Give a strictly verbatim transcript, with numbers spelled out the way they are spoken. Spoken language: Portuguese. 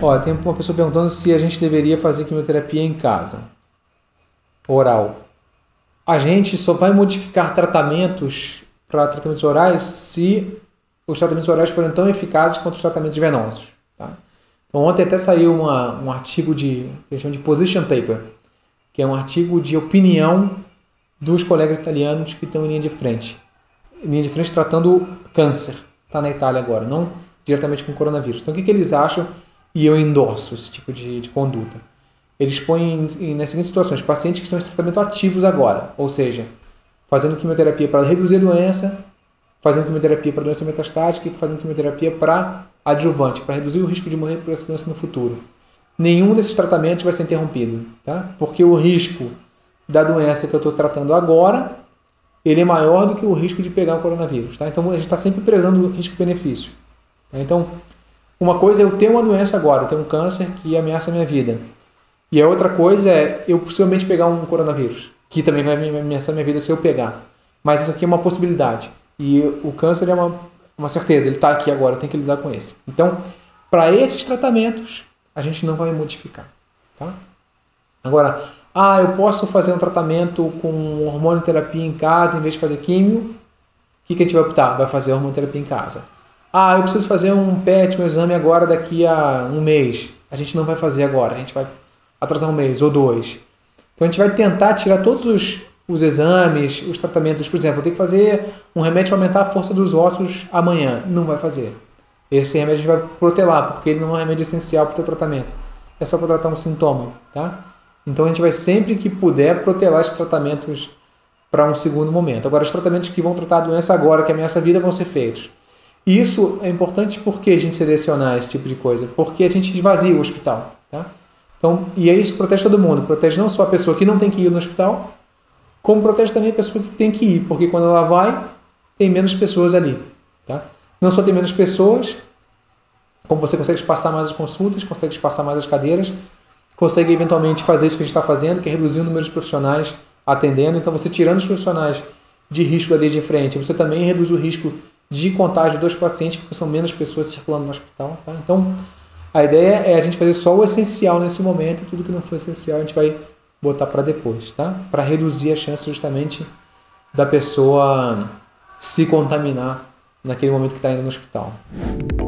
Ó, tem uma pessoa perguntando se a gente deveria fazer quimioterapia em casa, oral. A gente só vai modificar tratamentos para tratamentos orais se os tratamentos orais forem tão eficazes quanto os tratamentos venosos. Tá? Então, ontem até saiu uma, um artigo de, que eles chamam de position paper, que é um artigo de opinião dos colegas italianos que estão em linha de frente. Em linha de frente tratando câncer. Está na Itália agora, não diretamente com coronavírus. Então, o que, que eles acham? E eu endorso esse tipo de, de conduta. Eles põem em, em, nas seguintes situações, pacientes que estão em tratamento ativos agora, ou seja, fazendo quimioterapia para reduzir a doença, fazendo quimioterapia para doença metastática e fazendo quimioterapia para adjuvante, para reduzir o risco de morrer por essa doença no futuro. Nenhum desses tratamentos vai ser interrompido, tá? Porque o risco da doença que eu estou tratando agora, ele é maior do que o risco de pegar o coronavírus, tá? Então a gente está sempre prezando o risco-benefício. Tá? Então, uma coisa é eu ter uma doença agora, eu tenho um câncer que ameaça a minha vida. E a outra coisa é eu possivelmente pegar um coronavírus, que também vai ameaçar a minha vida se eu pegar. Mas isso aqui é uma possibilidade. E o câncer é uma, uma certeza, ele está aqui agora, eu tenho que lidar com esse. Então, para esses tratamentos, a gente não vai modificar. Tá? Agora, ah, eu posso fazer um tratamento com hormonioterapia em casa em vez de fazer químio? O que, que a gente vai optar? Vai fazer hormonioterapia em casa. Ah, eu preciso fazer um P E T, um exame agora daqui a um mês. A gente não vai fazer agora, a gente vai atrasar um mês ou dois. Então a gente vai tentar tirar todos os, os exames, os tratamentos. Por exemplo, eu tenho que fazer um remédio para aumentar a força dos ossos amanhã. Não vai fazer. Esse remédio a gente vai protelar, porque ele não é um remédio essencial para o teu tratamento. É só para tratar um sintoma. Tá? Então a gente vai sempre que puder protelar esses tratamentos para um segundo momento. Agora, os tratamentos que vão tratar a doença agora, que ameaça a vida, vão ser feitos. E isso é importante porque a gente selecionar esse tipo de coisa, porque a gente esvazia o hospital. Tá? Então, e aí isso protege todo mundo. Protege não só a pessoa que não tem que ir no hospital, como protege também a pessoa que tem que ir, porque quando ela vai, tem menos pessoas ali. Tá? Não só tem menos pessoas, como você consegue espaçar mais as consultas, consegue espaçar mais as cadeiras, consegue eventualmente fazer isso que a gente está fazendo, que é reduzir o número de profissionais atendendo. Então, você tirando os profissionais de risco da linha de frente, você também reduz o risco de contágio dos pacientes, porque são menos pessoas circulando no hospital. Tá? Então, a ideia é a gente fazer só o essencial nesse momento, e tudo que não for essencial a gente vai botar para depois, tá? Para reduzir a chance justamente da pessoa se contaminar naquele momento que está indo no hospital.